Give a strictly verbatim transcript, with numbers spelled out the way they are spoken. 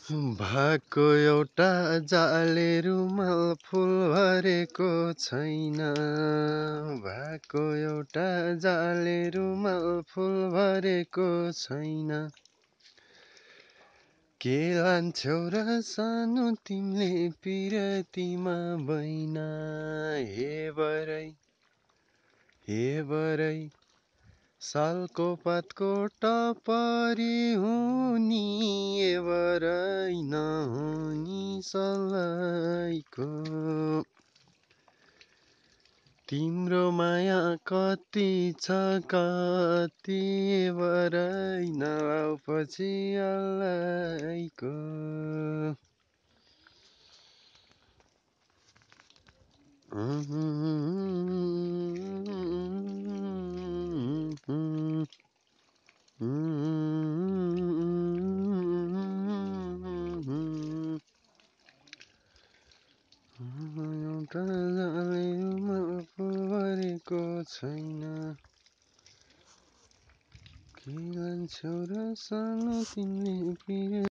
भएको एउटा जाले रुमाल फुल भरेको छैन। भएको एउटा जाले रुमाल फुल भरेको छैन। के लान्छौ र सानो तिमीले पिरतीमा बैना। हेबरै हेबरै सालको पातको टपरी हुनी। हेबरै नहुनी सलैको। तिम्रो माया कति छ कति। हेबरै नलाउ पछि अलैको। एउटा जाले रुमाल फुल भरेको छैन। के लान्छौ र सानो तिमीले पिर